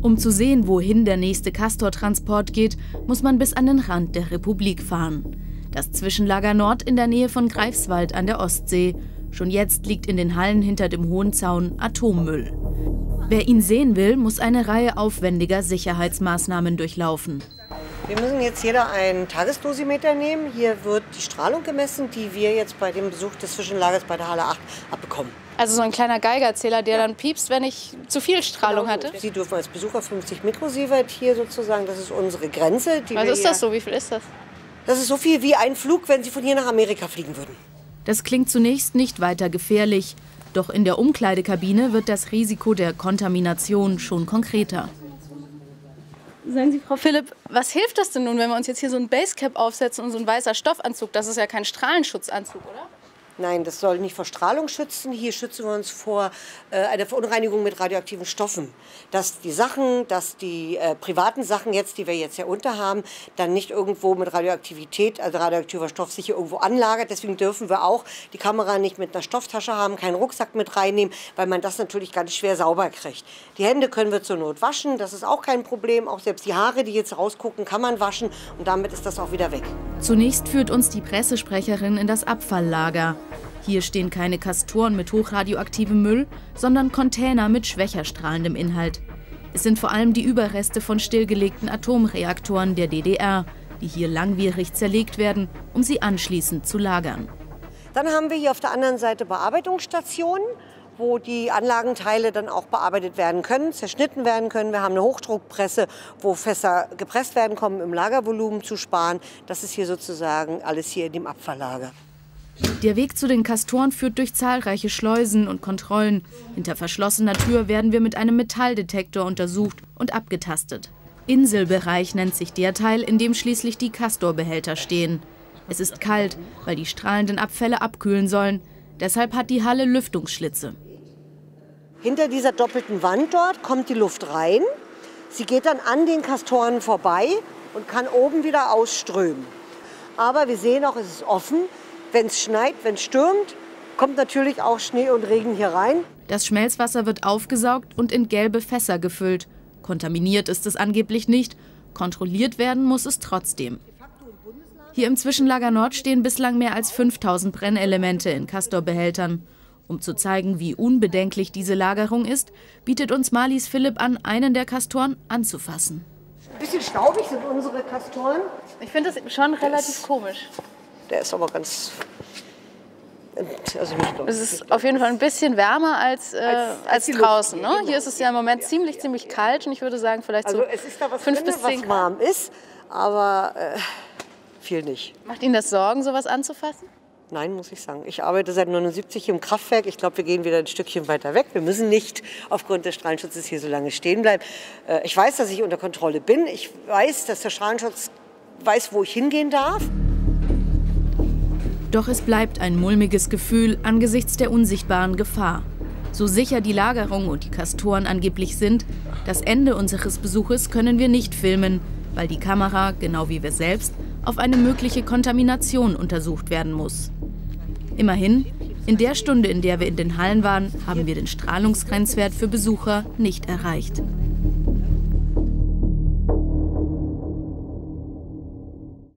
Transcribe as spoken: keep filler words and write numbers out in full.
Um zu sehen, wohin der nächste Castor-Transport geht, muss man bis an den Rand der Republik fahren. Das Zwischenlager Nord in der Nähe von Greifswald an der Ostsee. Schon jetzt liegt in den Hallen hinter dem hohen Zaun Atommüll. Wer ihn sehen will, muss eine Reihe aufwendiger Sicherheitsmaßnahmen durchlaufen. Wir müssen jetzt jeder einen Tagesdosimeter nehmen. Hier wird die Strahlung gemessen, die wir jetzt bei dem Besuch des Zwischenlagers bei der Halle acht abbekommen. Also so ein kleiner Geigerzähler, der dann piepst, wenn ich zu viel Strahlung genau hatte? Sie dürfen als Besucher fünfzig Mikrosievert hier sozusagen, das ist unsere Grenze. Die Was ist das so? Wie viel ist das? Das ist so viel wie ein Flug, wenn Sie von hier nach Amerika fliegen würden. Das klingt zunächst nicht weiter gefährlich. Doch in der Umkleidekabine wird das Risiko der Kontamination schon konkreter. Sagen Sie, Frau Philipp, was hilft das denn nun, wenn wir uns jetzt hier so ein Basecap aufsetzen und so ein weißer Stoffanzug? Das ist ja kein Strahlenschutzanzug, oder? Nein, das soll nicht vor Strahlung schützen. Hier schützen wir uns vor äh, einer Verunreinigung mit radioaktiven Stoffen. Dass die Sachen, dass die äh, privaten Sachen jetzt, die wir jetzt hier unter haben, dann nicht irgendwo mit Radioaktivität, also radioaktiver Stoff sich hier irgendwo anlagert. Deswegen dürfen wir auch die Kamera nicht mit einer Stofftasche haben, keinen Rucksack mit reinnehmen, weil man das natürlich ganz schwer sauber kriegt. Die Hände können wir zur Not waschen, das ist auch kein Problem. Auch selbst die Haare, die jetzt rausgucken, kann man waschen und damit ist das auch wieder weg. Zunächst führt uns die Pressesprecherin in das Abfalllager. Hier stehen keine Castoren mit hochradioaktivem Müll, sondern Container mit schwächer strahlendem Inhalt. Es sind vor allem die Überreste von stillgelegten Atomreaktoren der D D R, die hier langwierig zerlegt werden, um sie anschließend zu lagern. Dann haben wir hier auf der anderen Seite Bearbeitungsstationen, wo die Anlagenteile dann auch bearbeitet werden können, zerschnitten werden können. Wir haben eine Hochdruckpresse, wo Fässer gepresst werden können, um im Lagervolumen zu sparen. Das ist hier sozusagen alles hier in dem Abfalllager. Der Weg zu den Castoren führt durch zahlreiche Schleusen und Kontrollen. Hinter verschlossener Tür werden wir mit einem Metalldetektor untersucht und abgetastet. Inselbereich nennt sich der Teil, in dem schließlich die Castor-Behälter stehen. Es ist kalt, weil die strahlenden Abfälle abkühlen sollen. Deshalb hat die Halle Lüftungsschlitze. Hinter dieser doppelten Wand dort kommt die Luft rein. Sie geht dann an den Castoren vorbei und kann oben wieder ausströmen. Aber wir sehen auch, es ist offen. Wenn es schneit, wenn es stürmt, kommt natürlich auch Schnee und Regen hier rein. Das Schmelzwasser wird aufgesaugt und in gelbe Fässer gefüllt. Kontaminiert ist es angeblich nicht, kontrolliert werden muss es trotzdem. Hier im Zwischenlager Nord stehen bislang mehr als fünftausend Brennelemente in Castor-Behältern. Um zu zeigen, wie unbedenklich diese Lagerung ist, bietet uns Marlies Philipp an, einen der Castoren anzufassen. Ein bisschen staubig sind unsere Castoren. Ich finde das schon relativ komisch. Der ist aber ganz... Also nicht es ist auf jeden Fall ein bisschen wärmer als, äh, als, als draußen. Ne? Hier ist es ja im Moment ziemlich, ziemlich kalt und ich würde sagen, vielleicht so also es ist da was fünf drin, bis zehn was warm ist, aber äh, viel nicht. Macht Ihnen das Sorgen, sowas anzufassen? Nein, muss ich sagen. Ich arbeite seit neunundsiebzig im Kraftwerk. Ich glaube, wir gehen wieder ein Stückchen weiter weg. Wir müssen nicht aufgrund des Strahlenschutzes hier so lange stehen bleiben. Äh, ich weiß, dass ich unter Kontrolle bin. Ich weiß, dass der Strahlenschutz weiß, wo ich hingehen darf. Doch es bleibt ein mulmiges Gefühl angesichts der unsichtbaren Gefahr. So sicher die Lagerung und die Castoren angeblich sind, das Ende unseres Besuches können wir nicht filmen, weil die Kamera, genau wie wir selbst, auf eine mögliche Kontamination untersucht werden muss. Immerhin, in der Stunde, in der wir in den Hallen waren, haben wir den Strahlungsgrenzwert für Besucher nicht erreicht.